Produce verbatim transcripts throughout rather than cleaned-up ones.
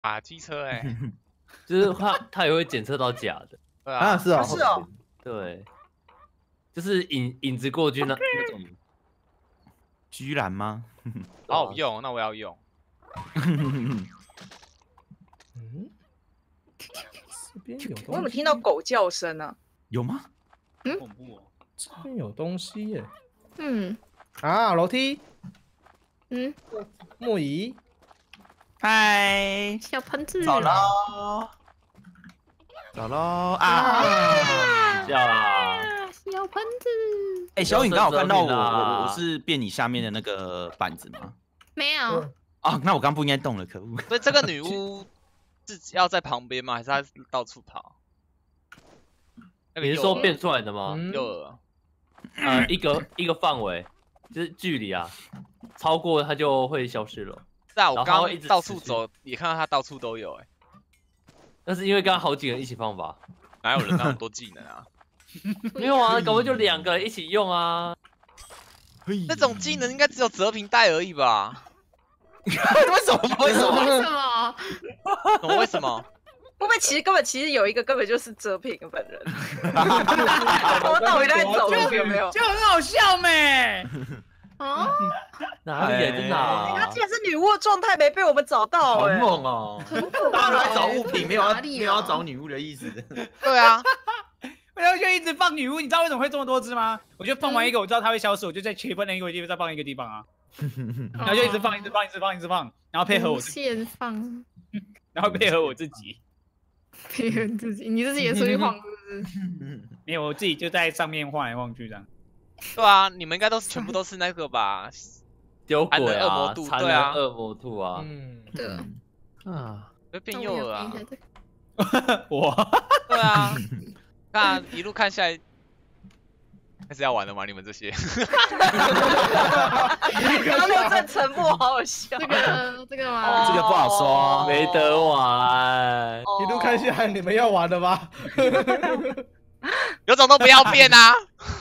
啊，机车哎、欸， 就是它它也会检测到假的。 对啊， 啊，是哦， 是哦， 对，就是影影子过去那那种。 居然吗？ 好好用，那我要用。 嗯，这边有东西， 我怎么听到狗叫声呢？ 有吗？ 恐怖哦！ 这边有东西耶？ 嗯啊，楼梯， 嗯， 木椅， 嗨， 小盆子。 走喽，走喽啊！ 叫啦！ 啊，小盆子。 哎，小雨，你刚好看到我， 不要生折我我品啦是变你下面的那个板子吗？ 没有， 嗯啊，那我刚不应该动了，可恶！ 所以这个女巫是要在旁边吗？还是她到处跑？那个你是诱饵说变出来的吗？ 嗯诱饵？ 呃，一个一个范围，就是距离啊，超过它就会消失了。 是啊，我然后刚刚它会一直持续到处走，也看到她到处都有哎、 但是因为刚刚好几个人一起放吧？ 哪有人那么多技能啊？ 没有啊，搞不好就两个人一起用啊。 那种技能应该只有泽平带而已吧？ 为什么？为什么？ 为什么？ 怎么为什么？ 会不会其实根本其实有一个根本就是哲平本人，从头到尾都在走路，有没有？ 就很好笑没？ 哦， 哪里来在哪？ 他竟然是女巫的状态，没被我们找到好哎、 猛哦！大家都在找物品，没有要哪里啊没有要找女巫的意思。 对啊， 我就一直放女巫，你知道为什么会这么多只吗？我就放完一个，我知道它会消失，我就在切分另一个地方再放一个地方啊，然后就一直放，一直放，一直放，一直放，然后配合我无自己， 限放， 然后配合我自己， 配合自己，你自己也出去晃是不是？ 没有我自己就在上面晃来晃去这样。 对啊，你们应该都是全部都是那个吧？ 丢鬼残忍恶魔啊， 度残对啊忍恶魔兔啊！ 嗯， 对， 啊， 会变那诱饵啊我要看一！下这个我对啊，看一路看下来，开始要玩了吗？你们这些？ 然后那阵沉默，好好笑。 这个这个吗？ 这个不好说， 没得玩。 一路看下来，你们要玩了吗？ 有种都不要变啊！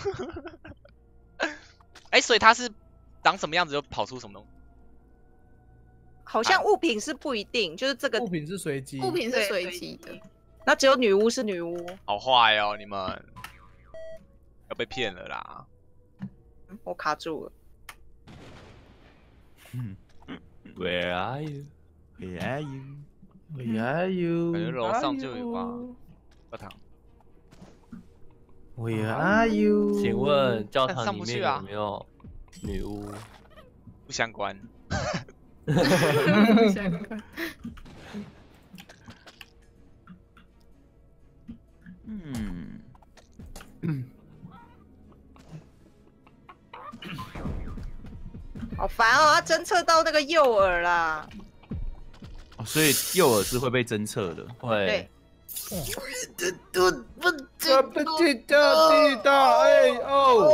哎、所以它是长什么样子就跑出什么东西？ 好像物品是不一定，就是这个物品是随机， 物品是随机的， 那只有女巫是女巫， 好坏哦，你们要被骗了啦！ 我卡住了。 Where are you? Where are you? Where are you？ 感觉楼上就有吧？教堂。 Where are you？ 请问教但堂里面上不去啊有没有女巫？ 不相关。 不相关。 嗯， 好烦哦，要侦测到那个诱饵啦。 哦所以诱饵是会被侦测的。 会对， 这不记得记得哎哦，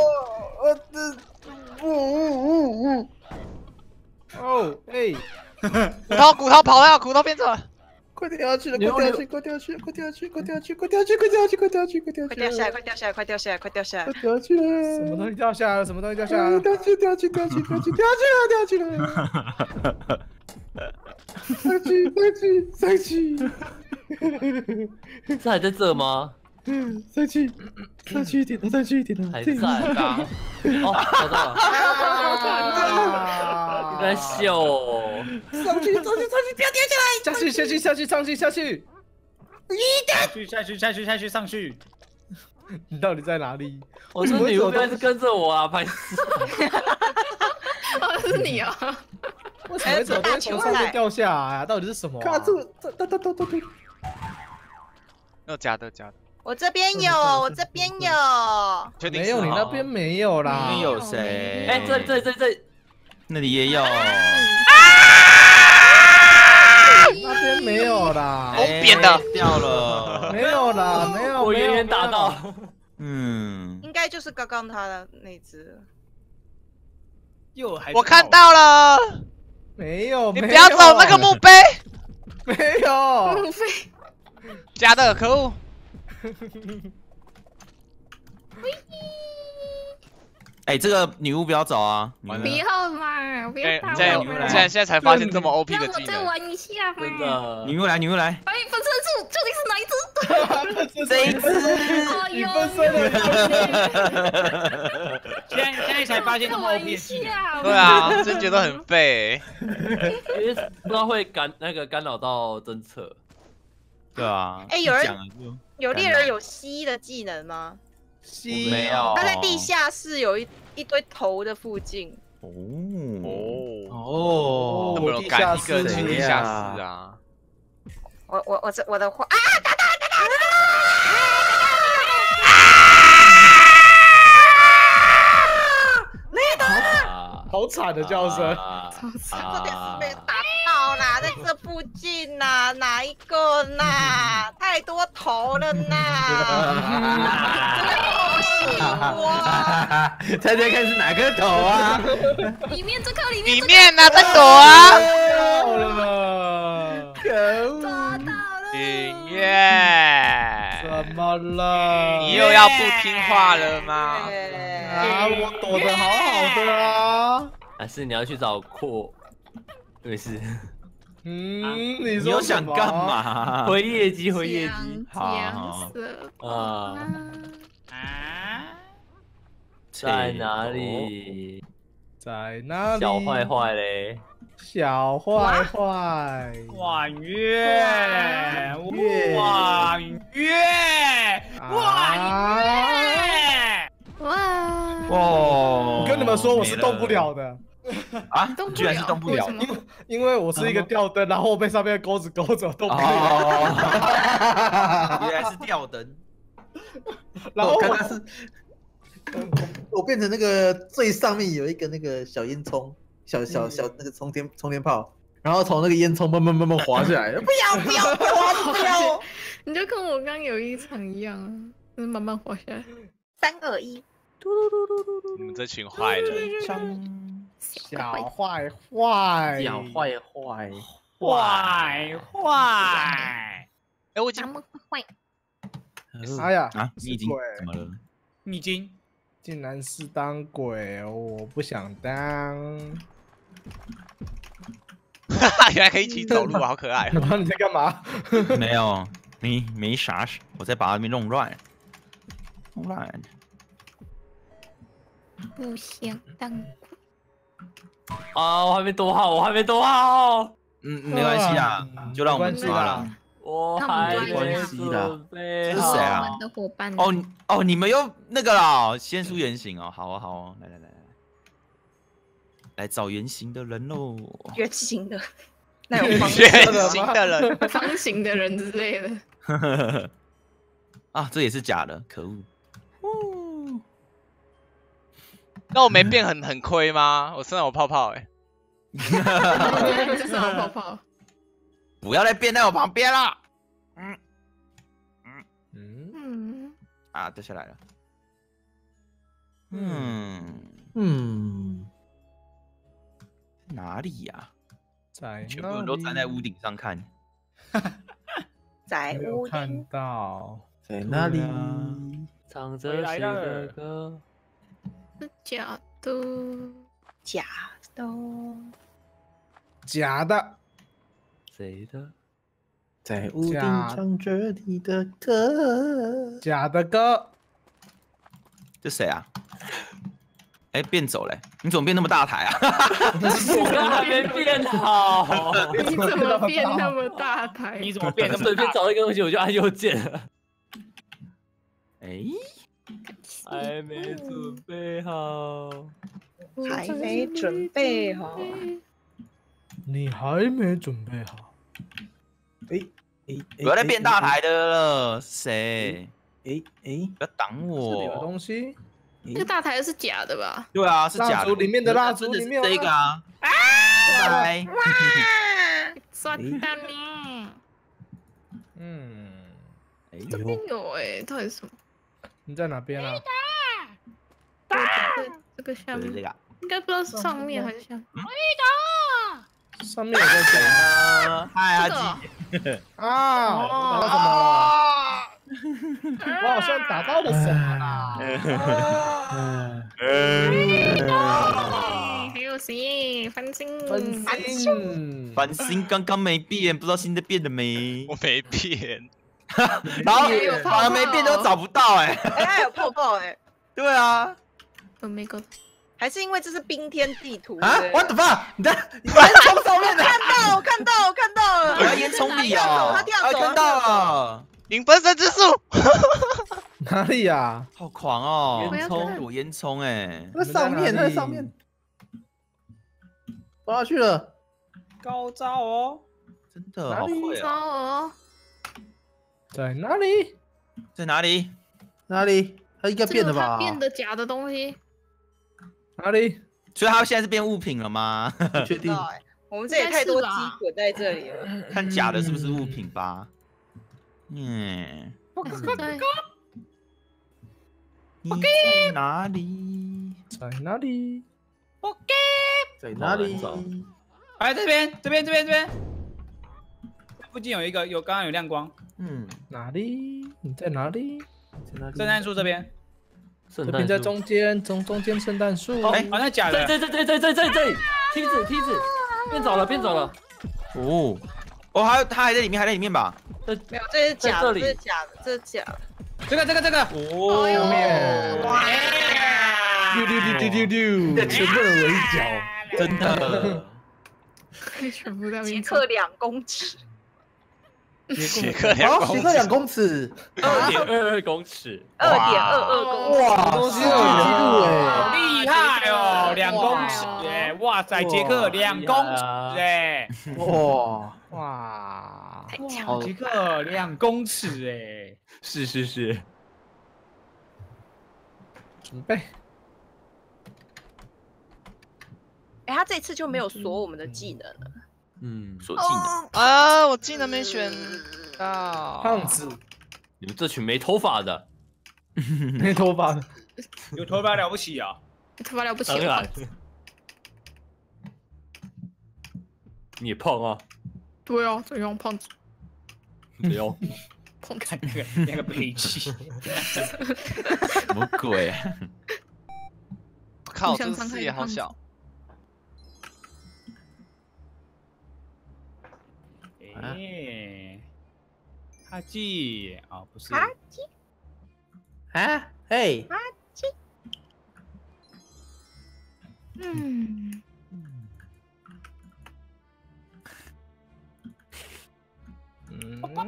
哦哎， 骨头，骨头跑了，骨头变成了。 快掉下去了，快掉下去，快掉下去，快掉下去，快掉下去，快掉下去，快掉下去，快掉下去，快掉下去， 快掉下来，快掉下来，快掉下来，快掉下来快！掉下去了！ 什么东西掉下来了？什么东西掉下来了？ 掉掉下去，掉下去，掉下去，掉下去，掉下去了，掉下去了！上去，上去，上去！ 这还在这吗？ 上去，上去一点了，上去一点了， 还在啊？哦，找到了，你在秀哦。 上去，上去，上去，不要掉下来！下去，下去，下去，上去，下去！ 下去下去下去下去上去， 你到底在哪里？ 我说女巫该是跟着我啊，拍死！ 哦，是你啊！ 为什么会走东西从上面掉下来啊？到底是什么？卡住！哒哒哒哒哒！ 没有假的，假的。 我这边有，我这边有。 确定没有，你那边没有啦。 那边有谁？ 哎，这这这这， 那里也有。 那边没有啦。 红扁的掉了。 没有啦，没有。 我远远打到。 嗯， 应该就是刚刚他的那只。 又还我看到了， 没有， 你不要走那个墓碑。 没有。 付费。 假的，可恶！ 啊！ ！ 哎，这个女巫不要走啊！ 不要嘛，不要哎， 打现在我嘛。 现在现在才发现这么 O P 让我再的技能。 玩一下嘛。 真的。 女巫来，女巫来， 哎，分身术究竟是哪一只？ 这一只。 哎呦， 现在现在才发现这么 O P 的技能。 对啊，真觉得很废。 因为不知道会干那个干扰到侦测。 对啊。 哎，有人讲了就有猎人有吸的技能吗？ 吸没有。 他在地下室有一一堆头的附近。 哦哦， 哦， 那么有敢一个去地下室啊？ 我我我这我的话啊！打打打打好惨的叫声。 啊这点是没打到啦，在这附近呐，哪一个呐？太多头了呐！真的不行哇！ 猜猜看是哪个头啊？ 里面这颗，里面里面呢，在躲啊！ 到了，可恶！ 抓到了。 音乐， 怎么了？ 你又要不听话了吗？ 啊，我躲得好好的啊。 还是你要去找扩？没事， 嗯，你你说又想干？嘛？ 回业绩，回业绩。 好僵色啊， 啊！ 在哪里？ 在哪里？ 小坏坏嘞！ 小坏坏。 婉约，婉约，婉约。 哇！ 哇！ 我跟你们说，我是动不了的， 啊动不了居然是动不了为什么因为我是一个吊灯，然后我被上面的钩子勾着，动不了。 哦，原来是吊灯。 然后我我刚刚是，我变成那个最上面有一个那个小烟囱，小小小那个冲天冲天炮，然后从那个烟囱慢慢慢慢滑下来，不要不要不要不要！ 你就跟我刚有一场一样啊，就是慢慢滑下来。 三二一， 你们这群坏人， 小坏坏， 小坏坏， 坏坏， 哎，我已经咱们坏。 哎呀啊，你已经是鬼怎么了？ 你经竟然是当鬼，我不想当。 哈哈，原来可以一起走路啊，好可爱。 然后你在干嘛？ 没有，没没啥事，我在把那边弄乱，弄乱。 不想当鬼。 啊，我还没躲好，我还没躲好， 嗯，没关系啊，就让我们抓了。 我那我还没们关系啦准备这是好谁啊我们的伙伴哦你哦，你们又那个啦，先出原形哦，好哦好哦，来来来来，来找原形的人喽。 圆形的，那有方圆形的人， 方形的人之类的。 啊，这也是假的，可恶。 那我没变很很亏吗？我身上有泡泡哎。 这是什么泡泡？ 不要再变在我旁边了。嗯嗯， 嗯， 啊，掉下来了。嗯， 嗯， 哪里呀？ 在全部人都站在屋顶上看。 在没有屋看顶， 到。 在哪里？ 唱着谁的歌？ 是假的。 假的， 假的， 谁的？ 在屋顶假唱着你的歌。 假的歌。 这谁啊？哎，变走嘞！你怎么变那么大台啊？ 我刚还没变好， 你怎么变那么大台？ 你怎么变那么随便大？ 找一个东西我就按右键了， 哎， 还没准备好。 还没准备好。 你还没准备好。 哎哎， 不要再变大台的了，谁？ 哎哎， 不要挡这里有我！ 东西。 那个大台是假的吧？ 对啊，是假的。 蜡烛里面的蜡烛真的是里面有这个啊！拜拜。 算到你。 嗯， 哎这边有哎，到底是什么？ 你在哪边啊？ 这个这个下面就是这个。 应该不知道是上面还是下面。 上面有在谁呢？ 嗨，阿这个基。 啊，我找到什么了？ 我好像打到了什么啦？ 还有谁？繁星， 分心， 繁星刚刚没变，不知道现在变了没？ 我没变。 然后反而没变都找不到哎。 哎，还有泡泡哎， 对啊， 有没个？ 还是因为这是冰天地图啊对 ，what the fuck？你在你在冲上面的， 看到，我看到，我看到了， 我要烟囱里哦， 他跳走， 啊看到了， 影分身之术。 哪里呀？ 好狂哦！ 烟囱我烟囱哎， 那上面，那上面，走下去了。 高招哦！ 真的好会糟哦！ 哦！ 在哪里？ 在哪里？ 哪里？它应该这个变了吧？ 它变的假的东西， 哪里？ 所以它现在是变物品了吗？ 不确定。 哎我们这也太多鸡滚在这里了。 看假的是不是物品吧？嗯， 对， 你在哪里？ 在哪里？ 在哪里？ 哎，这边，这边，这边，这边，附近有一个，有刚刚有亮光。 嗯， 哪里？你在哪里？ 在哪里？ 圣诞树这边， 这边在圣诞树。 中间，中中间圣诞树。 哎，好像假的。 这这这这这这这梯子梯子，变走了变走了。 哦，哦，还他还在里面，还在里面吧？ 没有，这是假的， 在这里这是假的，这是假的。 这个，这个，这个。 哦， 面， 哇！ 丢丢丢丢丢丢，全部人围剿， 真的。 全部在杰面克两公尺， 杰克两好， 公尺杰克两公尺， 二点二二公尺， 二点二二公尺。 哇，东西有记录哎。 厉害哦，两公尺哎！哇塞，杰克两公尺哎！ 哇， 哇， 太强好杰克两公尺哎！ 是是是， 准备。 哎，他这次就没有锁我们的技能了。 嗯，所技能。 啊，我技能没选到。 胖子， 你们这群没头发的， 没头发的， 有头发了不起啊！ 头发了不起当然。你也胖啊， 对啊，这样胖子， 没有。 胖子看那个那个脾气， 什么鬼？ 我靠， 互相这个视野伤害的胖子好小。 哎，哈基啊，不是， 哈基， 啊，嘿， 嗯， 嗯， 不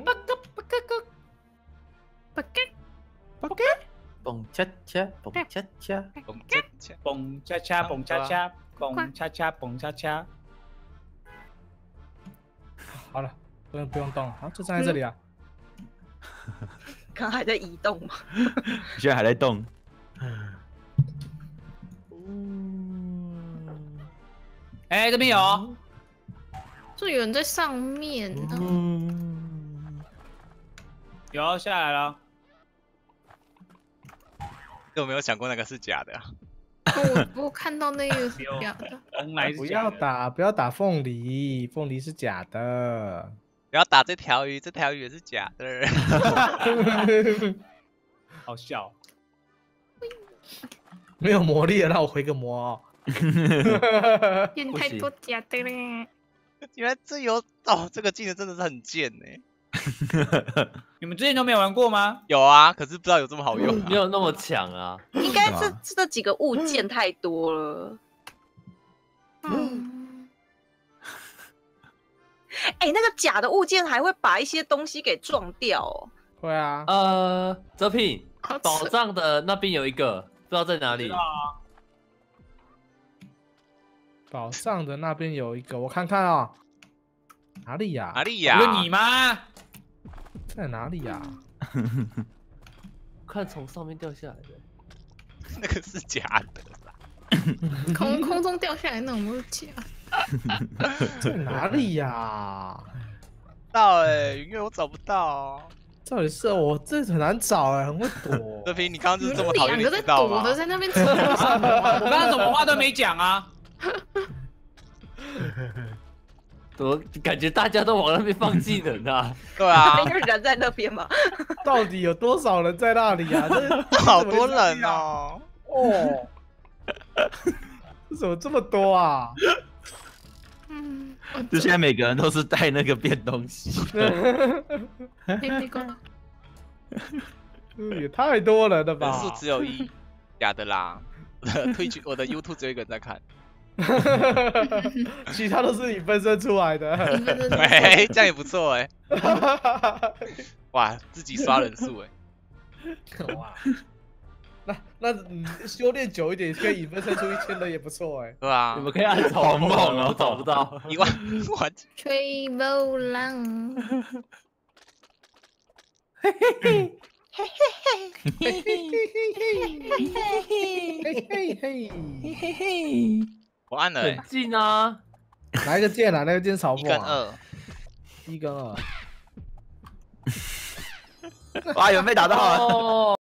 给， 蹦恰恰，蹦恰恰， 蹦恰恰， 蹦恰恰，蹦恰恰，蹦恰恰，蹦恰恰。 好了，不用不用动了，好，就站在这里啊。 刚刚还在移动嘛？ 现在还在动。 哎，这边有， 这有人在上面呢。 嗯， 有下来了。 有没有想过那个是假的啊？ 我我看到那个是假的， 原来是不假的。 要打，不要打凤梨，凤梨是假的。 不要打这条鱼，这条鱼也是假的。 好笑。 没有魔力了，让我回个魔哦。 变太多假的嘞。 原来这有哦，这个技能真的是很贱呢。 你们之前都没有玩过吗？ 有啊，可是不知道有这么好用啊。 没有那么强啊。 应该是是这几个物件太多了。 嗯， 哎，那个假的物件还会把一些东西给撞掉哦。 会啊， 呃，泽品， 好宝扯， 藏的那边有一个，不知道在哪里。 宝藏的那边有一个，我看看啊，哪里呀？ 哪里呀？ 有你吗？ 在哪里呀？ 看从上面掉下来的。 那个是假的啦。 空空中掉下来那种都是假。 在哪里呀？ 到哎，云月我找不到。 到底是我这很难找哎，很会躲。 这瓶你刚刚就是这么你讨厌，你们两个在知道吗？ 躲的，在那边吵什么啊？ 我刚刚什么话都没讲啊。 我感觉大家都往那边放技能啊。 对啊， 因为人在那边嘛。 到底有多少人在那里啊？这好多人哦。 哦，这怎么这么多啊？ 嗯， 就现在每个人都是带那个变东西。 没没够。 也太多人了人吧？ 数只有一，假的啦。我的推剧，我的 YouTube 只有一个人在看。 其他都是你分身出来的。 哎，这样也不错哎。哇，自己刷人数哎。 哇，那那你修炼久一点，可以分身出一千人也不错哎。 对啊， 你们可以按好猛哦，我找不到。 一万万。 吹波浪。 嘿嘿嘿。嘿嘿嘿嘿嘿嘿嘿嘿嘿！ 我按了、欸， 很近啊！ 哪一个键啊？那个键是嘲讽、啊。 一跟二， 一跟二。 哇，有人被打到了。